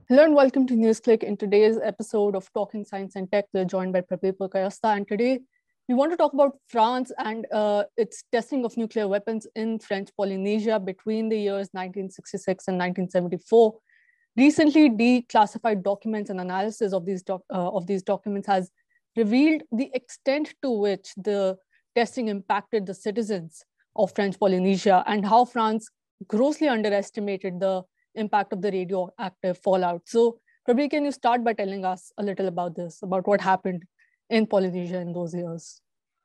Hello and welcome to NewsClick. In today's episode of Talking Science and Tech, we're joined by Prabir Purkayastha, and today we want to talk about France and its testing of nuclear weapons in French Polynesia between the years 1966 and 1974. Recently declassified documents and analysis of these documents has revealed the extent to which the testing impacted the citizens of French Polynesia and how France grossly underestimated the impact of the radioactive fallout. So, Prabir, can you start by telling us a little about this, about what happened in Polynesia in those years?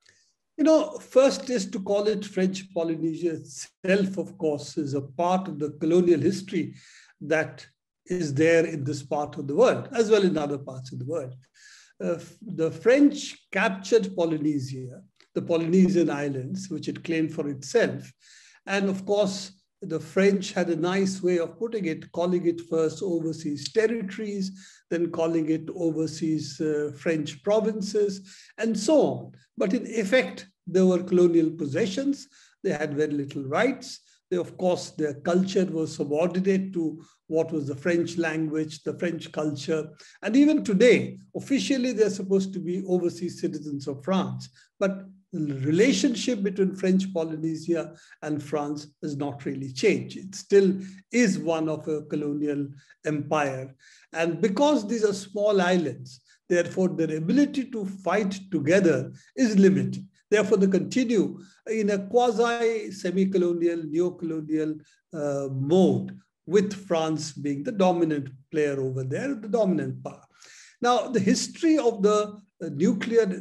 First is to call it French Polynesia itself, of course, is a part of the colonial history that is there in this part of the world, as well in other parts of the world. The French captured Polynesia, the Polynesian islands, which it claimed for itself. And of course, the French had a nice way of putting it, calling it first overseas territories, then calling it overseas French provinces, and so on. But in effect, they were colonial possessions. They had very little rights. Of course, their culture was subordinate to what was the French language, the French culture. And even today, officially, they're supposed to be overseas citizens of France. But the relationship between French Polynesia and France has not really changed. It still is one of a colonial empire. And because these are small islands, therefore, their ability to fight together is limited. Therefore, they continue in a quasi-semi-colonial, neo-colonial mode, with France being the dominant player over there, the dominant power. Now, the history of the nuclear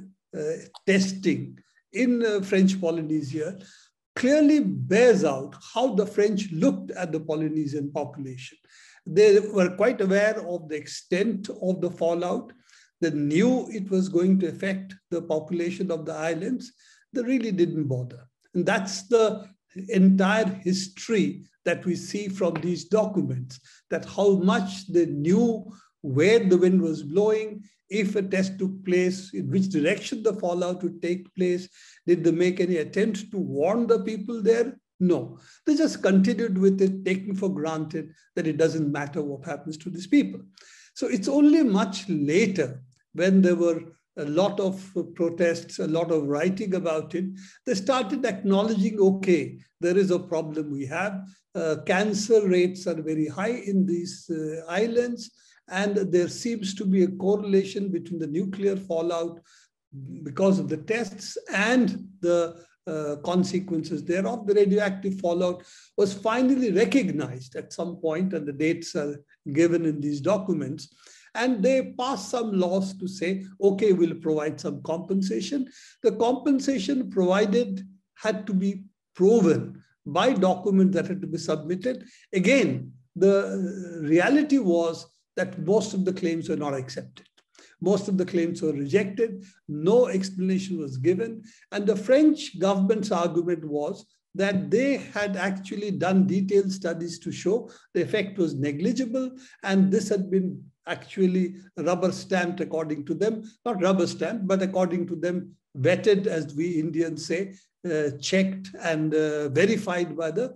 testing in French Polynesia clearly bears out how the French looked at the Polynesian population. They were quite aware of the extent of the fallout. They knew it was going to affect the population of the islands. They really didn't bother. And that's the entire history that we see from these documents, that how much they knew where the wind was blowing, if a test took place, in which direction the fallout would take place. Did they make any attempt to warn the people there? No. They just continued with it, taking for granted that it doesn't matter what happens to these people. So it's only much later, when there were a lot of protests, a lot of writing about it, they started acknowledging, okay, there is a problem we have. Cancer rates are very high in these islands, and there seems to be a correlation between the nuclear fallout because of the tests and the consequences thereof. The radioactive fallout was finally recognized at some point, and the dates are given in these documents. And they passed some laws to say, okay, we'll provide some compensation. The compensation provided had to be proven by documents that had to be submitted. Again, the reality was that most of the claims were not accepted. Most of the claims were rejected. No explanation was given. And the French government's argument was that they had actually done detailed studies to show the effect was negligible, and this had been actually rubber stamped according to them, not rubber stamped, but according to them, vetted, as we Indians say, checked and verified by the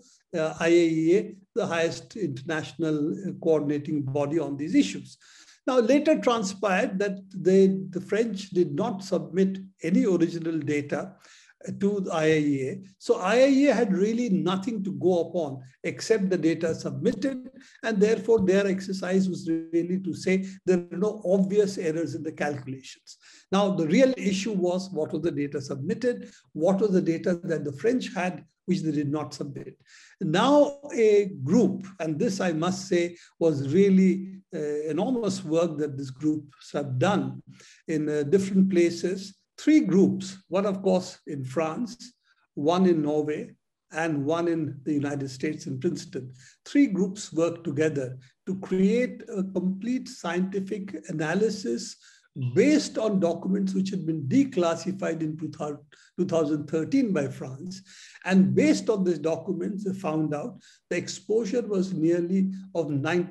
IAEA, the highest international coordinating body on these issues. Now, later transpired that the French did not submit any original data to the IAEA. So IAEA had really nothing to go upon except the data submitted, and therefore their exercise was really to say there are no obvious errors in the calculations. Now, the real issue was, what was the data submitted? What was the data that the French had, which they did not submit? Now a group, and this I must say was really enormous work that these groups have done in different places. 3 groups, one of course in France, one in Norway, and one in the United States in Princeton. 3 groups worked together to create a complete scientific analysis based on documents which had been declassified in 2013 by France. And based on these documents, they found out the exposure was nearly of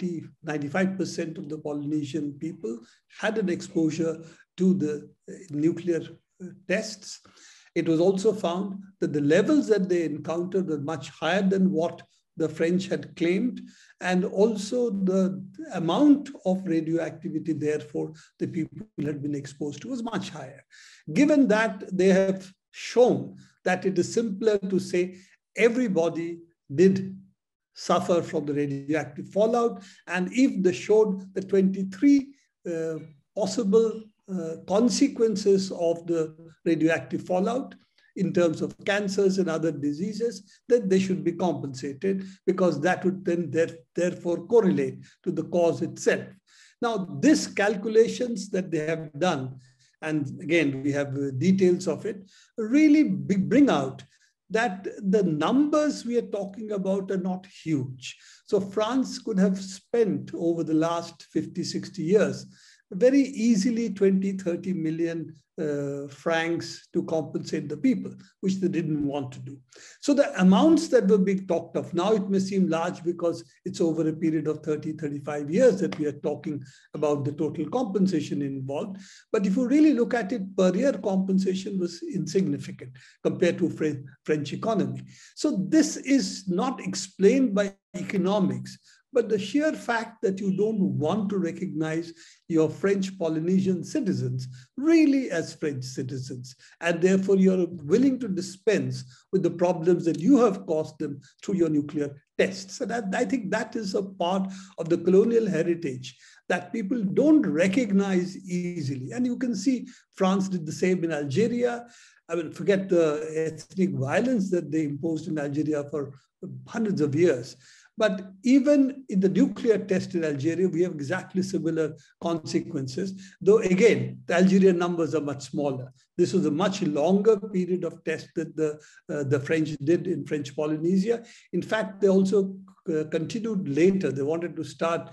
95% of the Polynesian people had an exposure to the nuclear tests. It was also found that the levels that they encountered were much higher than what the French had claimed, and also the amount of radioactivity, therefore, the people had been exposed to was much higher. Given that, they have shown that it is simpler to say everybody did suffer from the radioactive fallout, and if they showed the 23 possible consequences of the radioactive fallout in terms of cancers and other diseases, then they should be compensated, because that would then therefore correlate to the cause itself. Now, these calculations that they have done, and again, we have details of it, really bring out that the numbers we are talking about are not huge. So France could have spent over the last 50, 60 years very easily 20, 30 million francs to compensate the people, which they didn't want to do. So the amounts that were being talked of, now it may seem large because it's over a period of 30, 35 years that we are talking about the total compensation involved. But if you really look at it, per year compensation was insignificant compared to French economy. So this is not explained by economics, but the sheer fact that you don't want to recognize your French Polynesian citizens really as French citizens, and therefore you're willing to dispense with the problems that you have caused them through your nuclear tests. And I think that is a part of the colonial heritage that people don't recognize easily. And you can see France did the same in Algeria. I mean, forget the ethnic violence that they imposed in Algeria for hundreds of years. But even in the nuclear test in Algeria, we have exactly similar consequences, though again, the Algerian numbers are much smaller. This was a much longer period of test that the French did in French Polynesia. In fact, they also continued later. They wanted to start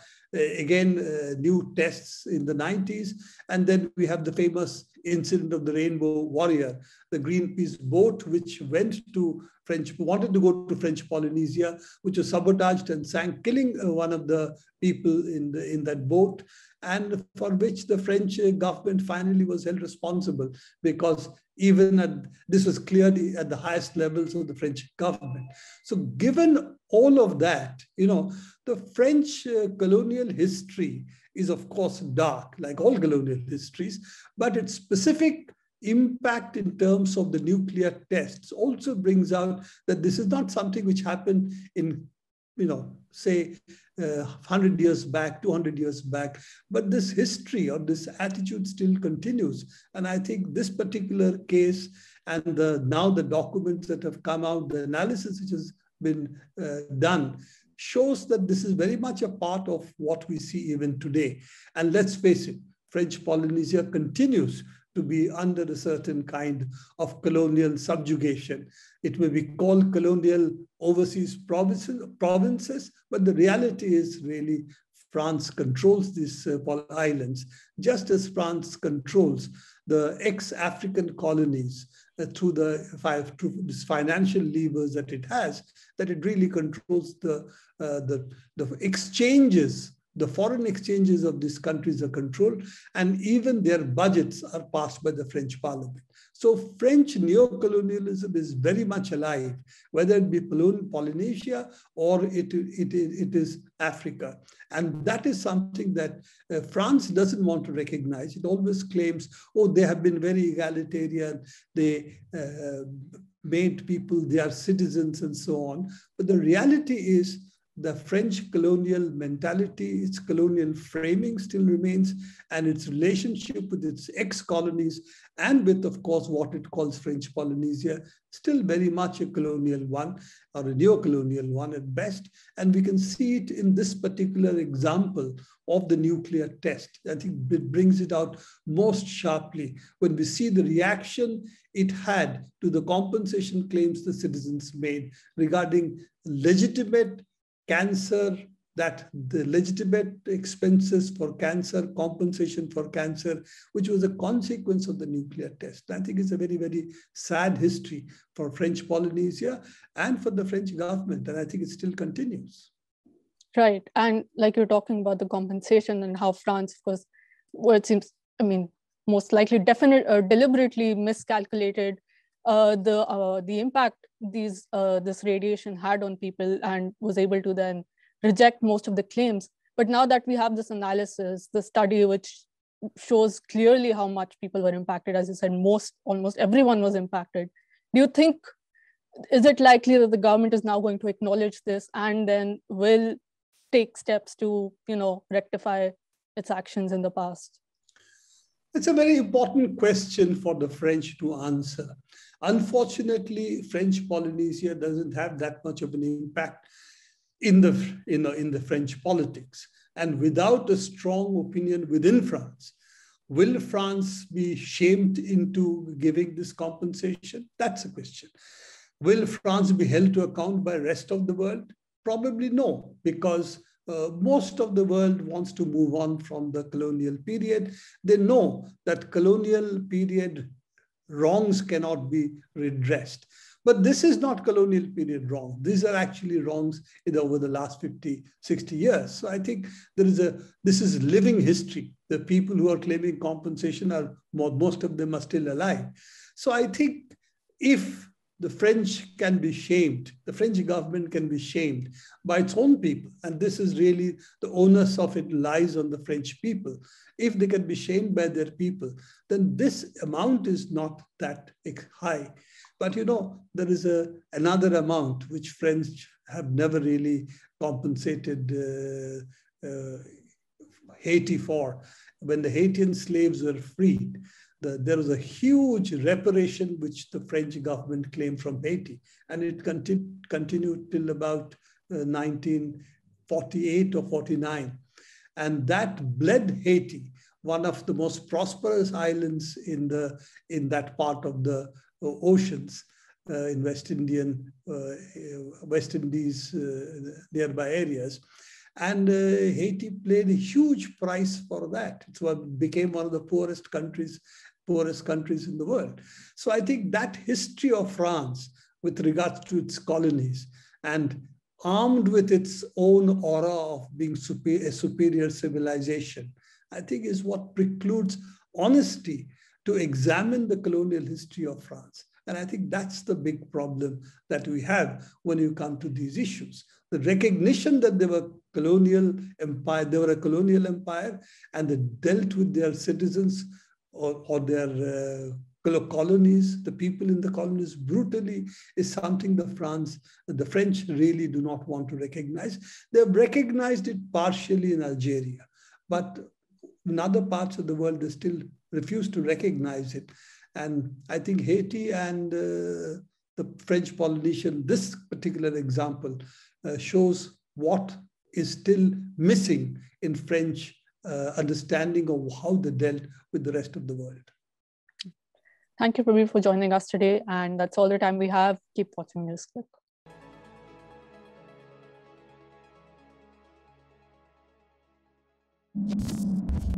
new tests in the 90s. And then we have the famous incident of the Rainbow Warrior, the Greenpeace boat, which wanted to go to French Polynesia, which was sabotaged and sank, killing one of the people in that boat, and for which the French government finally was held responsible, because this was clearly at the highest levels of the French government. So given all of that, the French colonial history is of course dark, like all colonial histories, but its specific impact in terms of the nuclear tests also brings out that this is not something which happened in, say 100 years back, 200 years back, but this history or this attitude still continues. And I think this particular case and now the documents that have come out, the analysis which has been done, shows that this is very much a part of what we see even today. And let's face it, French Polynesia continues to be under a certain kind of colonial subjugation. It may be called colonial overseas provinces, but the reality is really France controls these islands, just as France controls the ex-African colonies through these financial levers that it has, that it really controls the exchanges. The foreign exchanges of these countries are controlled, and even their budgets are passed by the French Parliament. So French neocolonialism is very much alive, whether it be Polynesia or it is Africa. And that is something that France doesn't want to recognize. It always claims, oh, they have been very egalitarian, they made people their citizens and so on. But the reality is, the French colonial mentality, its colonial framing still remains, and its relationship with its ex-colonies and with, of course, what it calls French Polynesia, still very much a colonial one or a neo-colonial one at best. And we can see it in this particular example of the nuclear test. I think it brings it out most sharply when we see the reaction it had to the compensation claims the citizens made regarding legitimate cancer, that the legitimate expenses for cancer, compensation for cancer, which was a consequence of the nuclear test. I think it's a very, very sad history for French Polynesia and for the French government. And I think it still continues. Right. And like you're talking about the compensation and how France, of course, well, it seems, most likely deliberately miscalculated the impact this radiation had on people, and was able to then reject most of the claims. But now that we have this analysis, the study which shows clearly how much people were impacted, as you said, almost everyone was impacted. Do you think, is it likely that the government is now going to acknowledge this and then will take steps to, rectify its actions in the past? It's a very important question for the French to answer. Unfortunately, French Polynesia doesn't have that much of an impact in the French politics. And without a strong opinion within France, will France be shamed into giving this compensation? That's a question. Will France be held to account by the rest of the world? Probably no, because most of the world wants to move on from the colonial period. They know that colonial period wrongs cannot be redressed. But this is not colonial period wrong. These are actually wrongs over the last 50, 60 years. So I think this is living history. The people who are claiming compensation most of them are still alive. So I think if the French can be shamed, the French government can be shamed by its own people, and this is really the onus of it lies on the French people. If they can be shamed by their people, then this amount is not that high. But there is another amount which French have never really compensated Haiti for. When the Haitian slaves were freed, there was a huge reparation which the French government claimed from Haiti, and it continued till about 1948 or 49. And that bled Haiti, one of the most prosperous islands in that part of the oceans, in West Indies, nearby areas. And Haiti paid a huge price for that. It became one of the poorest countries in the world. So I think that history of France with regards to its colonies, and armed with its own aura of being a superior civilization, I think is what precludes honesty to examine the colonial history of France. And I think that's the big problem that we have when you come to these issues. The recognition that they were a colonial empire, and they dealt with their citizens or their colonies, the people in the colonies brutally, is something the French really do not want to recognize. They've recognized it partially in Algeria, but in other parts of the world, they still refuse to recognize it. And I think Haiti and the French Polynesian, this particular example, shows what is still missing in French understanding of how they dealt with the rest of the world. Thank you, Prabir, for joining us today. And that's all the time we have. Keep watching NewsClick.